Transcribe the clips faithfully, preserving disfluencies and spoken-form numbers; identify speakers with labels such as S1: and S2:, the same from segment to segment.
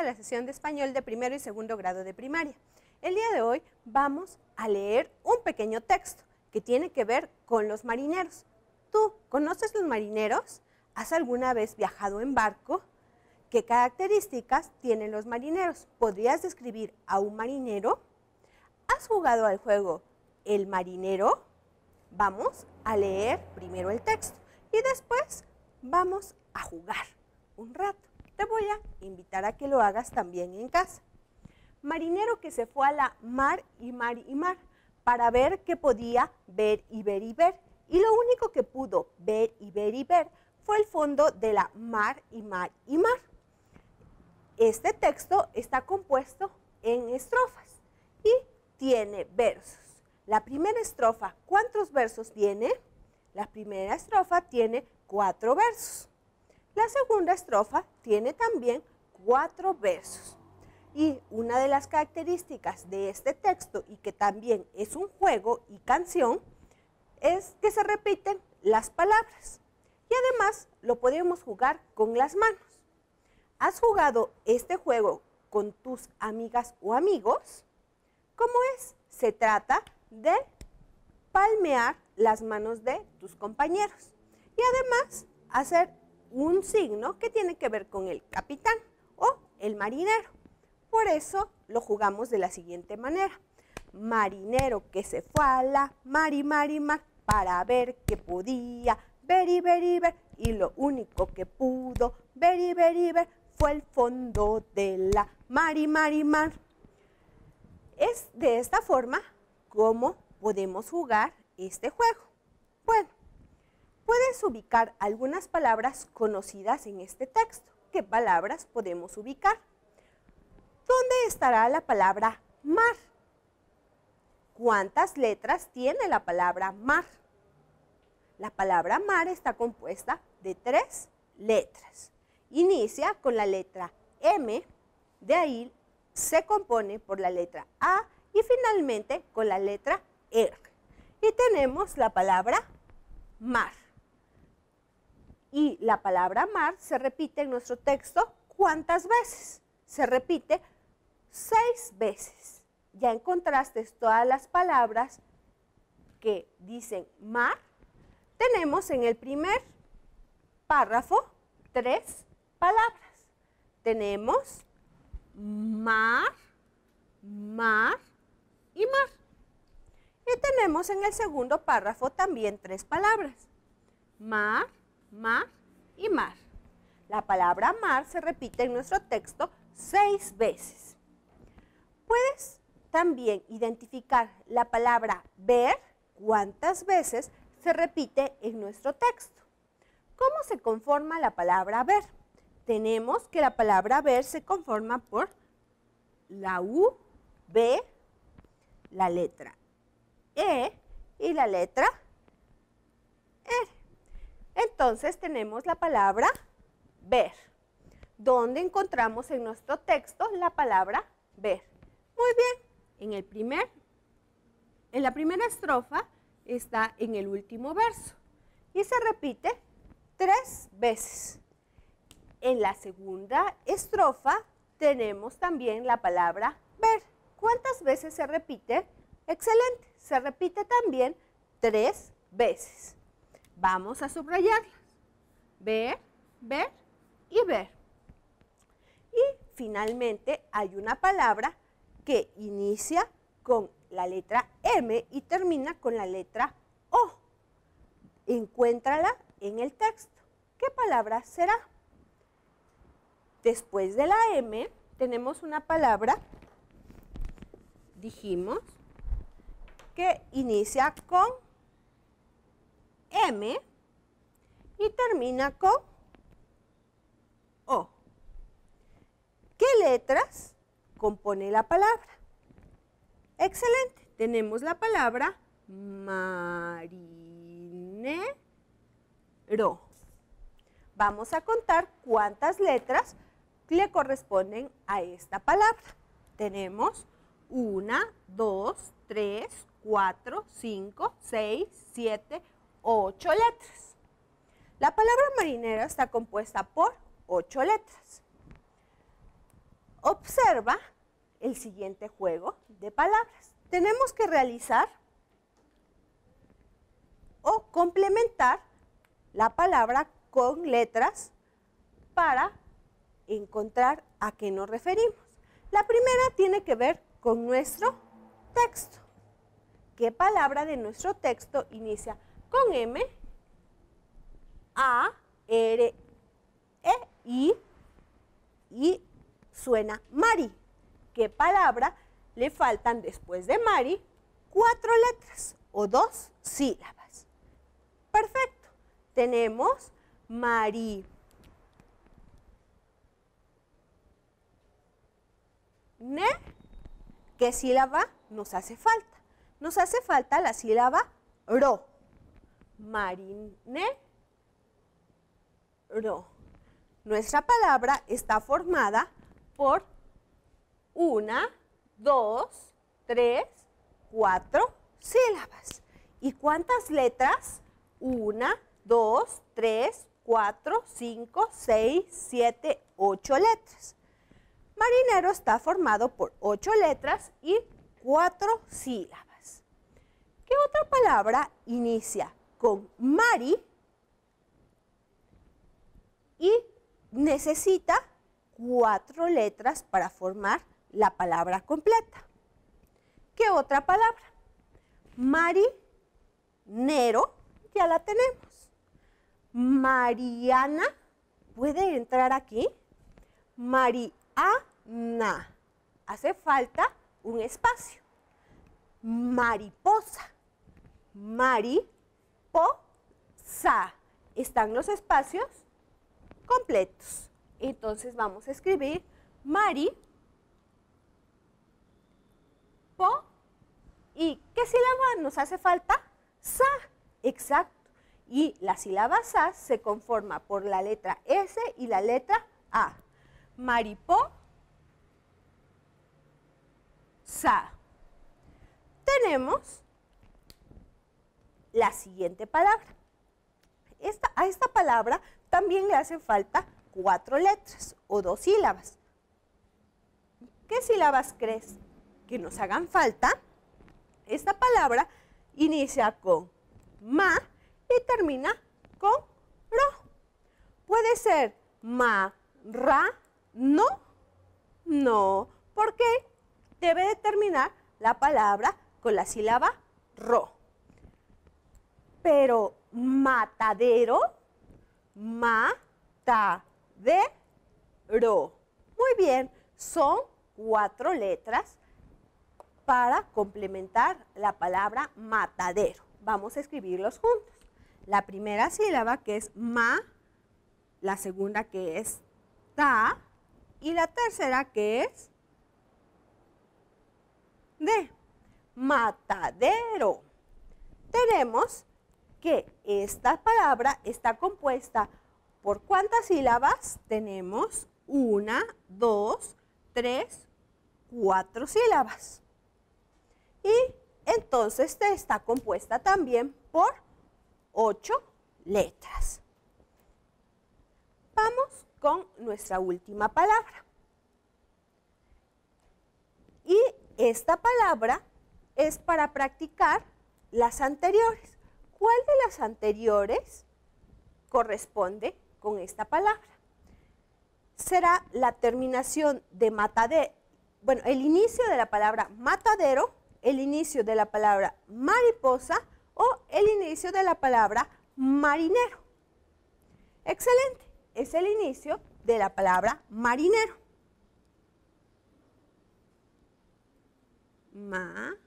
S1: la sesión de español de primero y segundo grado de primaria. El día de hoy vamos a leer un pequeño texto que tiene que ver con los marineros. ¿Tú conoces los marineros? ¿Has alguna vez viajado en barco? ¿Qué características tienen los marineros? ¿Podrías describir a un marinero? ¿Has jugado al juego El Marinero? Vamos a leer primero el texto y después vamos a jugar un rato. Te voy a invitar a que lo hagas también en casa. Marinero que se fue a la mar y mar y mar para ver qué podía ver y ver y ver. Y lo único que pudo ver y ver y ver fue el fondo de la mar y mar y mar. Este texto está compuesto en estrofas y tiene versos. La primera estrofa, ¿cuántos versos tiene? La primera estrofa tiene cuatro versos. La segunda estrofa tiene también cuatro versos. Y una de las características de este texto, y que también es un juego y canción, es que se repiten las palabras. Y además lo podemos jugar con las manos. ¿Has jugado este juego con tus amigas o amigos? ¿Cómo es? Se trata de palmear las manos de tus compañeros y además hacer un signo que tiene que ver con el capitán o el marinero. Por eso lo jugamos de la siguiente manera. Marinero que se fue a la mar y mar y mar para ver qué podía ver y ver y ver, y lo único que pudo ver y ver y ver fue el fondo de la mar y mar y mar. Es de esta forma como podemos jugar este juego. Bueno, puedes ubicar algunas palabras conocidas en este texto. ¿Qué palabras podemos ubicar? ¿Dónde estará la palabra mar? ¿Cuántas letras tiene la palabra mar? La palabra mar está compuesta de tres letras. Inicia con la letra M, de ahí se compone por la letra A y finalmente con la letra R. Y tenemos la palabra mar. Y la palabra mar se repite en nuestro texto, ¿cuántas veces? Se repite seis veces. Ya encontraste todas las palabras que dicen mar. Tenemos en el primer párrafo tres palabras. Tenemos mar, mar y mar. Y tenemos en el segundo párrafo también tres palabras. Mar, mar y mar. La palabra mar se repite en nuestro texto seis veces. Puedes también identificar la palabra ver, cuántas veces se repite en nuestro texto. ¿Cómo se conforma la palabra ver? Tenemos que la palabra ver se conforma por la U, B, la letra E y la letra R. Entonces tenemos la palabra ver. ¿Dónde encontramos en nuestro texto la palabra ver? Muy bien, en, el primer, en la primera estrofa está en el último verso y se repite tres veces. En la segunda estrofa tenemos también la palabra ver. ¿Cuántas veces se repite? Excelente, se repite también tres veces. Vamos a subrayarlas. Ver, ver y ver. Y finalmente hay una palabra que inicia con la letra M y termina con la letra O. Encuéntrala en el texto. ¿Qué palabra será? Después de la M tenemos una palabra, dijimos, que inicia con M y termina con O. ¿Qué letras compone la palabra? Excelente, tenemos la palabra marinero. Vamos a contar cuántas letras le corresponden a esta palabra. Tenemos una, dos, tres, cuatro, cinco, seis, siete, ocho letras. La palabra marinero está compuesta por ocho letras. Observa el siguiente juego de palabras. Tenemos que realizar o complementar la palabra con letras para encontrar a qué nos referimos. La primera tiene que ver con nuestro texto. ¿Qué palabra de nuestro texto inicia con M, A, R, E, I y suena Mari? ¿Qué palabra le faltan después de Mari cuatro letras o dos sílabas? Perfecto. Tenemos Mari. Ne. ¿Qué sílaba nos hace falta? Nos hace falta la sílaba ro. Marine. Ro. Nuestra palabra está formada por una, dos, tres, cuatro sílabas. ¿Y cuántas letras? Una, dos, tres, cuatro, cinco, seis, siete, ocho letras. Marinero está formado por ocho letras y cuatro sílabas. ¿Qué otra palabra inicia con Mari y necesita cuatro letras para formar la palabra completa? ¿Qué otra palabra? Marinero, ya la tenemos. Mariana, ¿puede entrar aquí? Mariana, hace falta un espacio. Mariposa, mariposa, están los espacios completos. Entonces vamos a escribir Mari, po, ¿y qué sílaba nos hace falta? Sa, exacto. Y la sílaba sa se conforma por la letra S y la letra A. Maripo, sa. Tenemos la siguiente palabra. Esta, a esta palabra también le hacen falta cuatro letras o dos sílabas. ¿Qué sílabas crees que nos hagan falta? Esta palabra inicia con ma y termina con ro. Puede ser ma, ra, no, no, porque debe de terminar la palabra con la sílaba ro. Pero matadero, matadero. Muy bien, son cuatro letras para complementar la palabra matadero. Vamos a escribirlos juntos. La primera sílaba que es ma, la segunda que es ta y la tercera que es de. Matadero. Tenemos que esta palabra está compuesta por ¿cuántas sílabas? Tenemos una, dos, tres, cuatro sílabas. Y entonces está compuesta también por ocho letras. Vamos con nuestra última palabra. Y esta palabra es para practicar las anteriores. ¿Cuál de las anteriores corresponde con esta palabra? Será la terminación de matadero, bueno, el inicio de la palabra matadero, el inicio de la palabra mariposa o el inicio de la palabra marinero. Excelente, es el inicio de la palabra marinero. Marinero.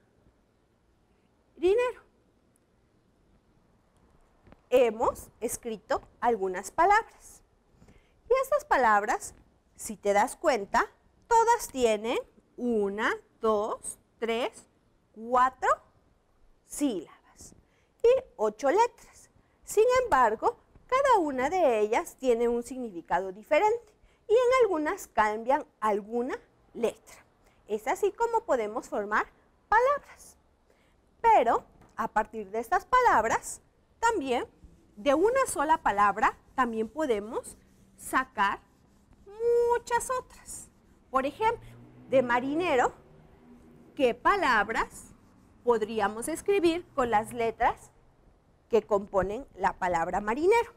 S1: Hemos escrito algunas palabras. Y estas palabras, si te das cuenta, todas tienen una, dos, tres, cuatro sílabas y ocho letras. Sin embargo, cada una de ellas tiene un significado diferente y en algunas cambian alguna letra. Es así como podemos formar palabras. Pero a partir de estas palabras, también de una sola palabra, también podemos sacar muchas otras. Por ejemplo, de marinero, ¿qué palabras podríamos escribir con las letras que componen la palabra marinero?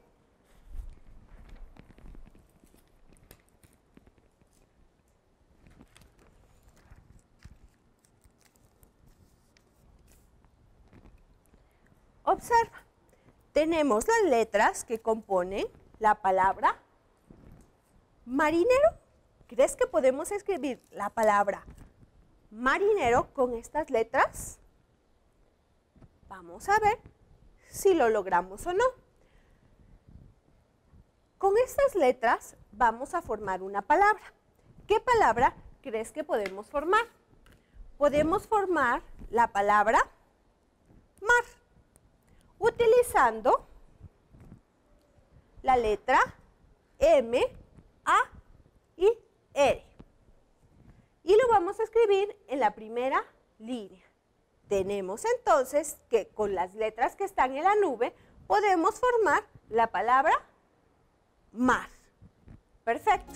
S1: Observa, tenemos las letras que componen la palabra marinero. ¿Crees que podemos escribir la palabra marinero con estas letras? Vamos a ver si lo logramos o no. Con estas letras vamos a formar una palabra. ¿Qué palabra crees que podemos formar? Podemos formar la palabra mar, utilizando la letra M, A y R. Y lo vamos a escribir en la primera línea. Tenemos entonces que con las letras que están en la nube podemos formar la palabra mar. Perfecto.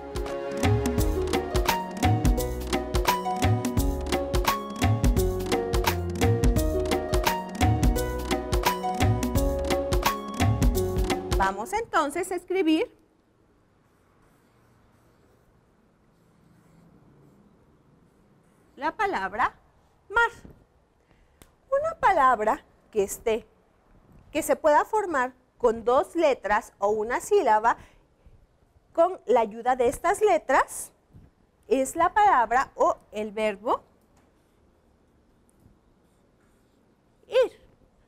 S1: Vamos entonces a escribir la palabra mar. Una palabra que esté, que se pueda formar con dos letras o una sílaba, con la ayuda de estas letras, es la palabra o el verbo ir.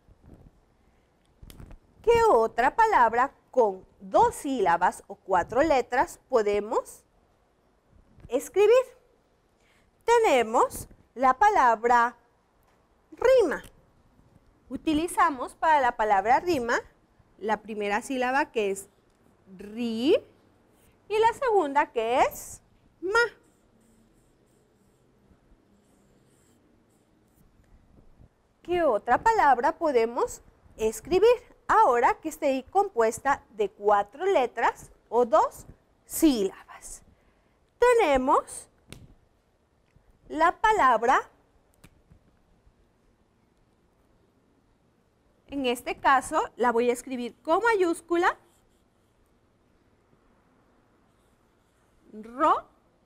S1: ¿Qué otra palabra con dos sílabas o cuatro letras podemos escribir? Tenemos la palabra rima. Utilizamos para la palabra rima la primera sílaba, que es ri, y la segunda, que es ma. ¿Qué otra palabra podemos escribir ahora que esté compuesta de cuatro letras o dos sílabas? Tenemos la palabra, en este caso la voy a escribir con mayúscula, ro,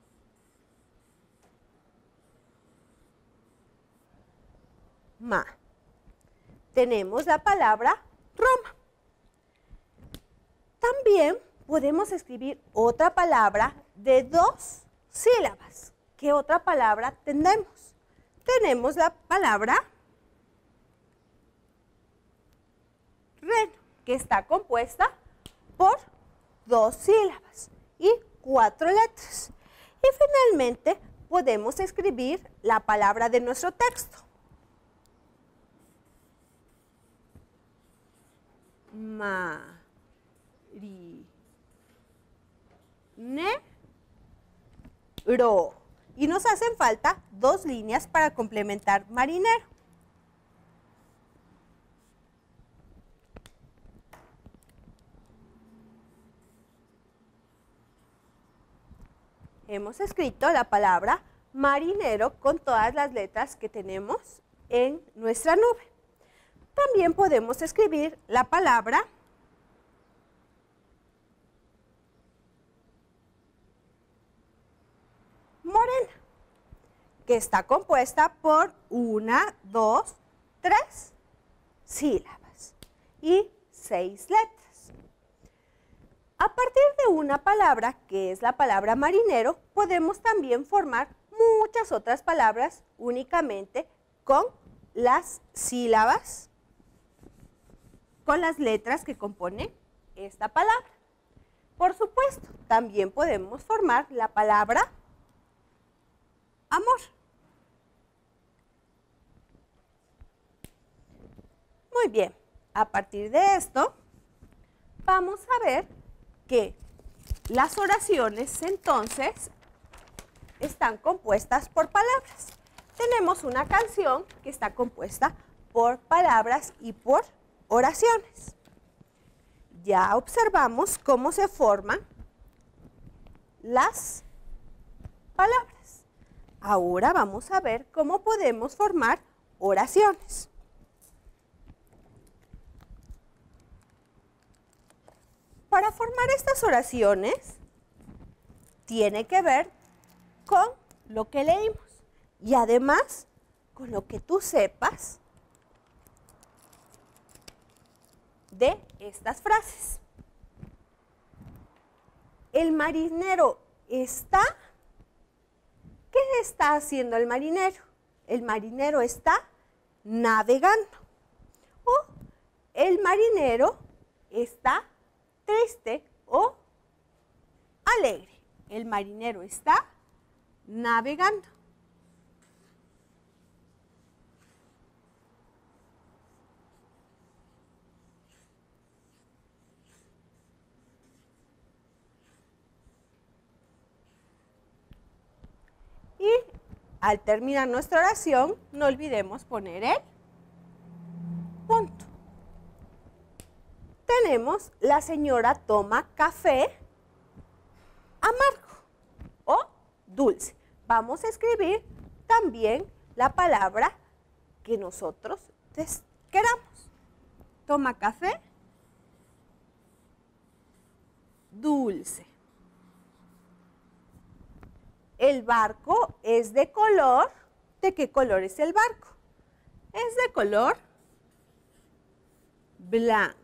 S1: ma. Tenemos la palabra Roma. También podemos escribir otra palabra de dos sílabas. ¿Qué otra palabra tenemos? Tenemos la palabra reno, que está compuesta por dos sílabas y cuatro letras. Y finalmente podemos escribir la palabra de nuestro texto. Ma, ri, ne, ro. Y nos hacen falta dos líneas para complementar marinero. Hemos escrito la palabra marinero con todas las letras que tenemos en nuestra nube. También podemos escribir la palabra morena, que está compuesta por una, dos, tres sílabas y seis letras. A partir de una palabra, que es la palabra marinero, podemos también formar muchas otras palabras únicamente con las sílabas, con las letras que componen esta palabra. Por supuesto, también podemos formar la palabra amor. Muy bien, a partir de esto, vamos a ver que las oraciones entonces están compuestas por palabras. Tenemos una canción que está compuesta por palabras y por oraciones. Ya observamos cómo se forman las palabras. Ahora vamos a ver cómo podemos formar oraciones. Para formar estas oraciones, tiene que ver con lo que leímos y además con lo que tú sepas de estas frases. El marinero está. ¿Qué está haciendo el marinero? El marinero está navegando. O el marinero está triste o alegre. El marinero está navegando. Y al terminar nuestra oración, no olvidemos poner el punto. Tenemos: la señora toma café amargo o dulce. Vamos a escribir también la palabra que nosotros queramos. Toma café dulce. El barco es de color. ¿De qué color es el barco? Es de color blanco.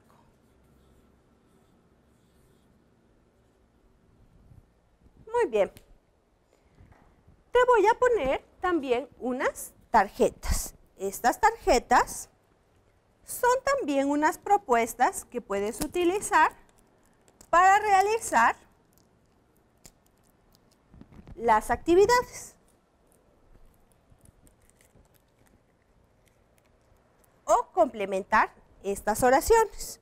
S1: Muy bien. Te voy a poner también unas tarjetas. Estas tarjetas son también unas propuestas que puedes utilizar para realizar las actividades o complementar estas oraciones.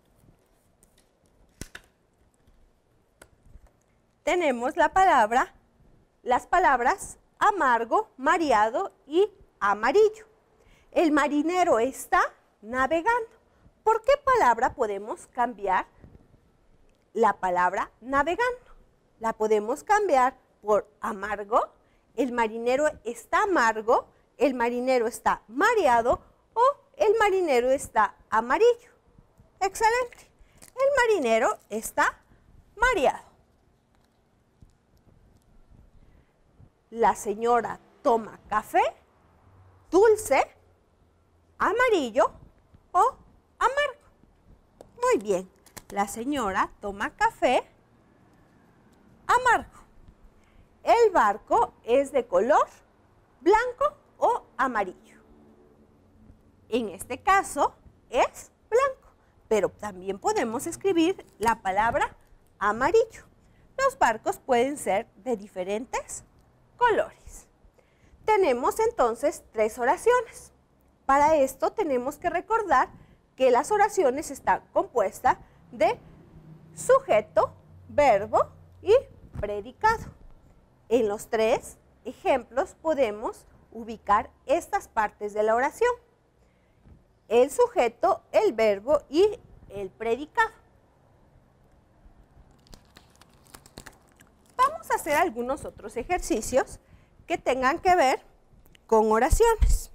S1: Tenemos la palabra, las palabras amargo, mareado y amarillo. El marinero está navegando. ¿Por qué palabra podemos cambiar la palabra navegando? La podemos cambiar por amargo. El marinero está amargo, el marinero está mareado o el marinero está amarillo. Excelente. El marinero está mareado. La señora toma café dulce, amarillo o amargo. Muy bien. La señora toma café amargo. El barco es de color blanco o amarillo. En este caso es blanco, pero también podemos escribir la palabra amarillo. Los barcos pueden ser de diferentes colores. Tenemos entonces tres oraciones. Para esto tenemos que recordar que las oraciones están compuestas de sujeto, verbo y predicado. En los tres ejemplos podemos ubicar estas partes de la oración: el sujeto, el verbo y el predicado. Vamos a hacer algunos otros ejercicios que tengan que ver con oraciones.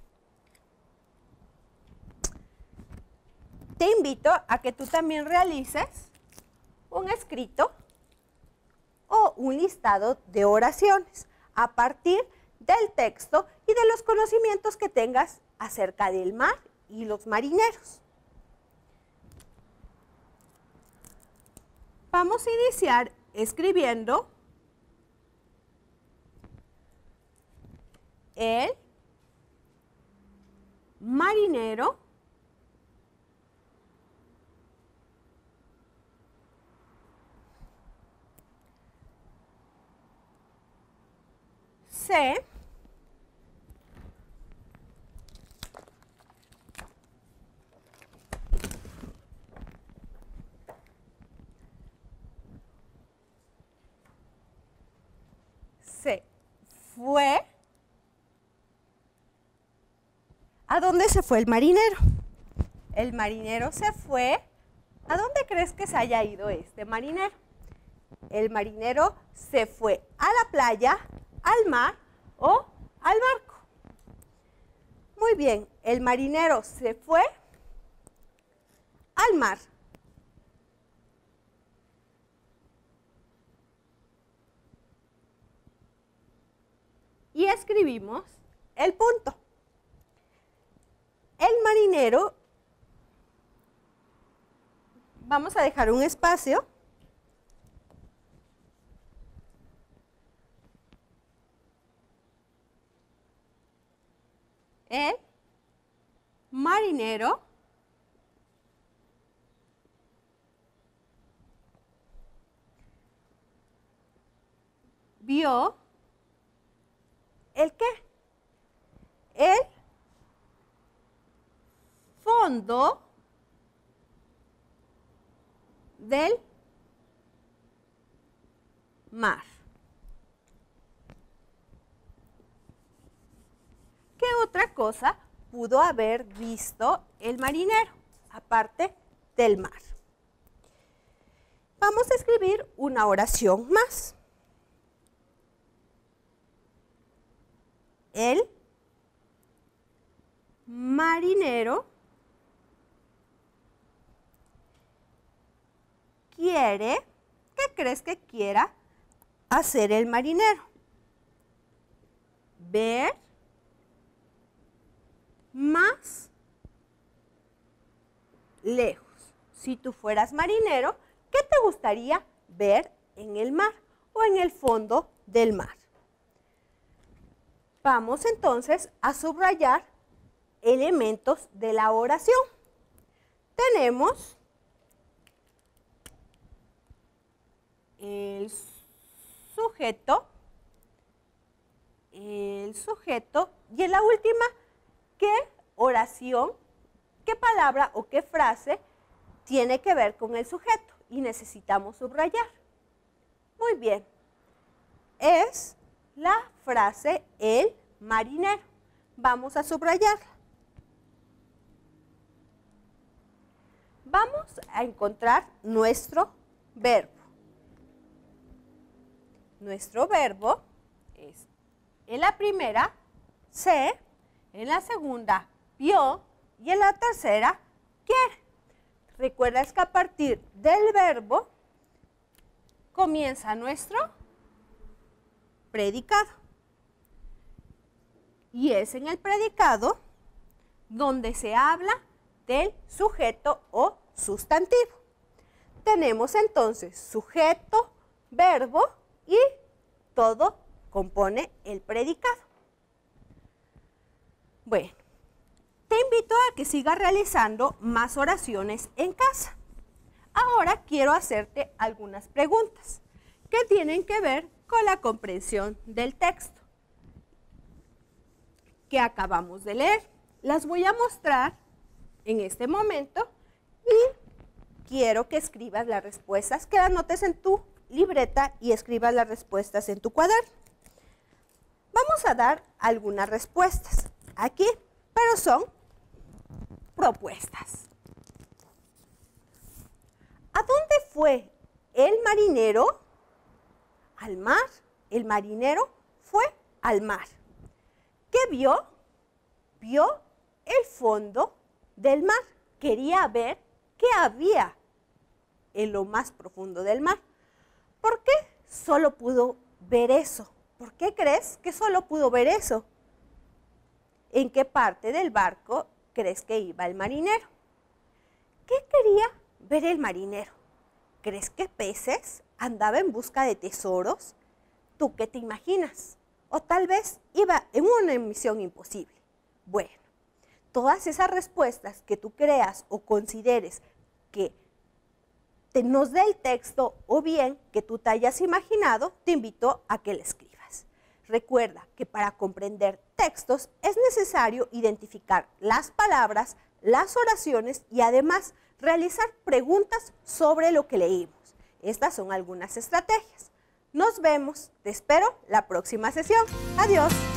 S1: Te invito a que tú también realices un escrito o un listado de oraciones a partir del texto y de los conocimientos que tengas acerca del mar y los marineros. Vamos a iniciar escribiendo el marinero se se fue. ¿A dónde se fue el marinero? El marinero se fue. ¿A dónde crees que se haya ido este marinero? El marinero se fue a la playa al mar o al barco. Muy bien, el marinero se fue al mar. Y escribimos el punto. El marinero, vamos a dejar un espacio. El marinero vio ¿el qué? El fondo del mar. ¿Qué otra cosa pudo haber visto el marinero, aparte del mar? Vamos a escribir una oración más. El marinero quiere, ¿qué crees que quiera hacer el marinero? Ver más lejos. Si tú fueras marinero, ¿qué te gustaría ver en el mar o en el fondo del mar? Vamos entonces a subrayar elementos de la oración. Tenemos el sujeto, el sujeto y en la última, ¿qué oración, qué palabra o qué frase tiene que ver con el sujeto? Y necesitamos subrayar. Muy bien. Es la frase el marinero. Vamos a subrayarla. Vamos a encontrar nuestro verbo. Nuestro verbo es en la primera, se, en la segunda, vio y en la tercera, quiere. Recuerdas que a partir del verbo comienza nuestro predicado. Y es en el predicado donde se habla del sujeto o sustantivo. Tenemos entonces sujeto, verbo y todo compone el predicado. Bueno, te invito a que sigas realizando más oraciones en casa. Ahora quiero hacerte algunas preguntas que tienen que ver con la comprensión del texto que acabamos de leer. Las voy a mostrar en este momento y quiero que escribas las respuestas, que las anotes en tu libreta y escribas las respuestas en tu cuaderno. Vamos a dar algunas respuestas aquí, pero son propuestas. ¿A dónde fue el marinero? Al mar. El marinero fue al mar. ¿Qué vio? Vio el fondo del mar. Quería ver qué había en lo más profundo del mar. ¿Por qué solo pudo ver eso? ¿Por qué crees que solo pudo ver eso? ¿En qué parte del barco crees que iba el marinero? ¿Qué quería ver el marinero? ¿Crees que peces? ¿Andaba en busca de tesoros? ¿Tú qué te imaginas? O tal vez iba en una misión imposible. Bueno, todas esas respuestas que tú creas o consideres que te nos dé el texto o bien que tú te hayas imaginado, te invito a que le escribas. Recuerda que para comprender textos es necesario identificar las palabras, las oraciones y además realizar preguntas sobre lo que leímos. Estas son algunas estrategias. Nos vemos, te espero la próxima sesión. Adiós.